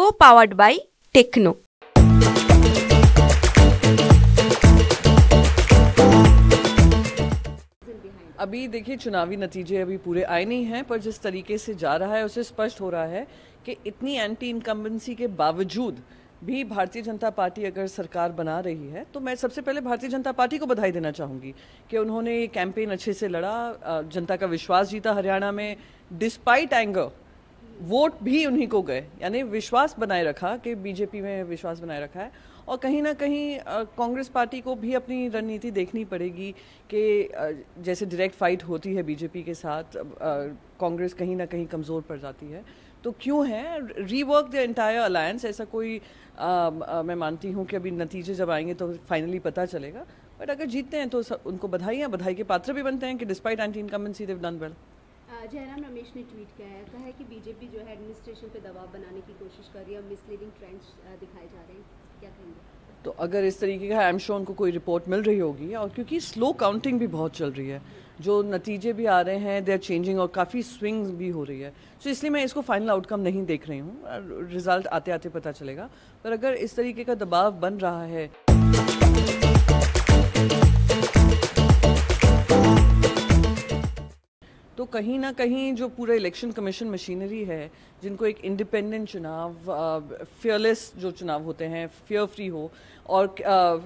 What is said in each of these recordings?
Co-powered by Techno। अभी देखिए, चुनावी नतीजे अभी पूरे आए नहीं हैं, पर जिस तरीके से जा रहा है उससे स्पष्ट हो रहा है कि इतनी एंटी इनकम्बेंसी के बावजूद भी भारतीय जनता पार्टी अगर सरकार बना रही है तो मैं सबसे पहले भारतीय जनता पार्टी को बधाई देना चाहूँगी कि उन्होंने ये कैंपेन अच्छे से लड़ा, जनता का विश्वास जीता हरियाणा में। डिस्पाइट एंगर वोट भी उन्हीं को गए, यानी विश्वास बनाए रखा कि बीजेपी में विश्वास बनाए रखा है। और कहीं ना कहीं कांग्रेस पार्टी को भी अपनी रणनीति देखनी पड़ेगी कि जैसे डायरेक्ट फाइट होती है बीजेपी के साथ, कांग्रेस कहीं ना कहीं कमज़ोर पड़ जाती है। तो क्यों है रीवर्क द एंटायर अलायंस, ऐसा कोई मैं मानती हूँ कि अभी नतीजे जब आएंगे तो फाइनली पता चलेगा। बट अगर जीतते हैं तो उनको बधाई के पात्र भी बनते हैं कि despite anti incumbency they've done well. Jairam Ramesh ने ट्वीट किया है कि बीजेपी जो है एडमिनिस्ट्रेशन पे दबाव बनाने की कोशिश कर रही है, मिसलीडिंग ट्रेंड्स दिखाए जा रहे हैं, क्या कहेंगे? तो अगर इस तरीके का आई एम श्योर उनको कोई रिपोर्ट मिल रही होगी, और क्योंकि स्लो काउंटिंग भी बहुत चल रही है, जो नतीजे भी आ रहे हैं दे आर चेंजिंग और काफ़ी स्विंग्स भी हो रही है, तो इसलिए मैं इसको फाइनल आउटकम नहीं देख रही हूँ। रिजल्ट आते आते पता चलेगा। पर अगर इस तरीके का दबाव बन रहा है तो कहीं ना कहीं जो पूरा इलेक्शन कमीशन मशीनरी है, जिनको एक इंडिपेंडेंट चुनाव, फियरलेस जो चुनाव होते हैं, फियर फ्री हो और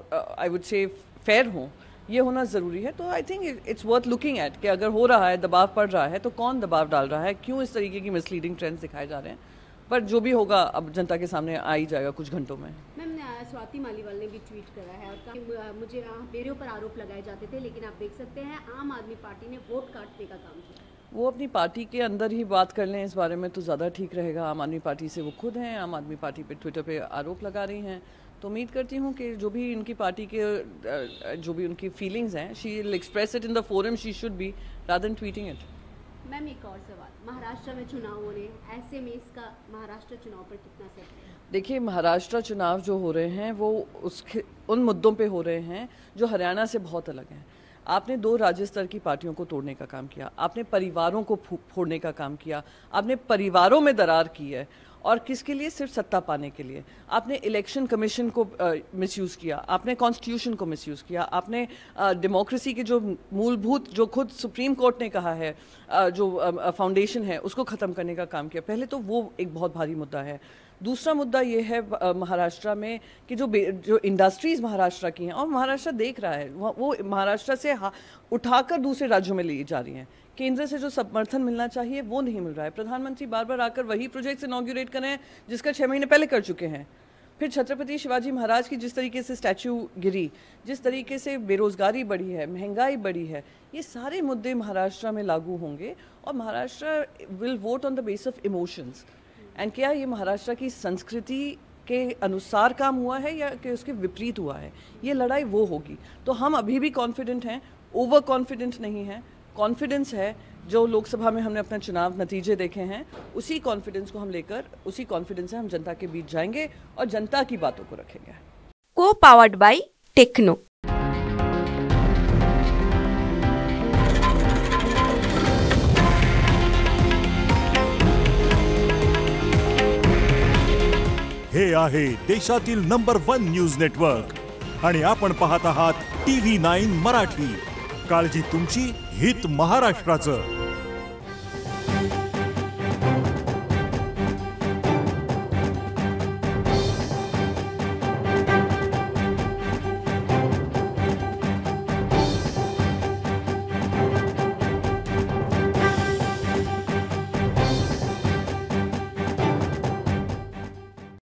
आई वुड से फेयर हो, ये होना ज़रूरी है। तो I think it's worth looking at कि अगर हो रहा है, दबाव पड़ रहा है, तो कौन दबाव डाल रहा है, क्यों इस तरीके की मिसलीडिंग ट्रेंड्स दिखाए जा रहे हैं। पर जो भी होगा अब जनता के सामने आ ही जाएगा कुछ घंटों में। मैम, स्वाति मालीवाल ने भी ट्वीट करा है और मुझे मेरे ऊपर आरोप लगाए जाते थे, लेकिन आप देख सकते हैं आम आदमी पार्टी ने वोट काटने का काम किया। वो अपनी पार्टी के अंदर ही बात कर लें इस बारे में तो ज़्यादा ठीक रहेगा। आम आदमी पार्टी से वो खुद हैं, आम आदमी पार्टी पे ट्विटर पे आरोप लगा रही हैं, तो उम्मीद करती हूँ कि जो भी इनकी पार्टी के जो भी उनकी फीलिंग्स हैं, she will express it in the forum she should be rather than tweeting it. Ma'am, एक और सवाल, महाराष्ट्र में चुनाव हो रहे हैं, ऐसे में इसका महाराष्ट्र चुनाव पर कितना असर है? देखिए, महाराष्ट्र चुनाव जो हो रहे हैं वो उन मुद्दों पे हो रहे हैं जो हरियाणा से बहुत अलग हैं। आपने दो राज्य स्तर की पार्टियों को तोड़ने का काम किया, आपने परिवारों को फोड़ने का काम किया, आपने परिवारों में दरार की है, और किसके लिए? सिर्फ सत्ता पाने के लिए। आपने इलेक्शन कमीशन को मिसयूज़ किया, आपने कॉन्स्टिट्यूशन को मिसयूज़ किया, आपने डेमोक्रेसी के जो मूलभूत, जो खुद सुप्रीम कोर्ट ने कहा है जो फाउंडेशन है, उसको ख़त्म करने का काम किया। पहले तो वो एक बहुत भारी मुद्दा है। दूसरा मुद्दा ये है महाराष्ट्र में कि जो इंडस्ट्रीज़ महाराष्ट्र की हैं, और महाराष्ट्र देख रहा है, वो महाराष्ट्र से उठाकर दूसरे राज्यों में ली जा रही हैं। केंद्र से जो समर्थन मिलना चाहिए वो नहीं मिल रहा है। प्रधानमंत्री बार बार आकर वही प्रोजेक्ट्स इनॉग्रेट कर रहे हैं जिसका 6 महीने पहले कर चुके हैं। फिर छत्रपति शिवाजी महाराज की जिस तरीके से स्टैचू गिरी, जिस तरीके से बेरोजगारी बढ़ी है, महंगाई बढ़ी है, ये सारे मुद्दे महाराष्ट्र में लागू होंगे, और Maharashtra will vote on the base of emotions. And क्या ये महाराष्ट्र की संस्कृति के अनुसार काम हुआ है या कि उसके विपरीत हुआ है, ये लड़ाई वो होगी। तो हम अभी भी कॉन्फिडेंट हैं, ओवर कॉन्फिडेंट नहीं हैं। कॉन्फिडेंस है, जो लोकसभा में हमने अपना चुनाव नतीजे देखे हैं, उसी कॉन्फिडेंस को हम लेकर, उसी कॉन्फिडेंस से हम जनता के बीच जाएंगे और जनता की बातों को रखेंगे। Co-powered by Techno। हे आहे देशातील नंबर 1 न्यूज नेटवर्क आणि आपण पाहत आहात TV9 मराठी। काळजी तुमची, हित महाराष्ट्राचं।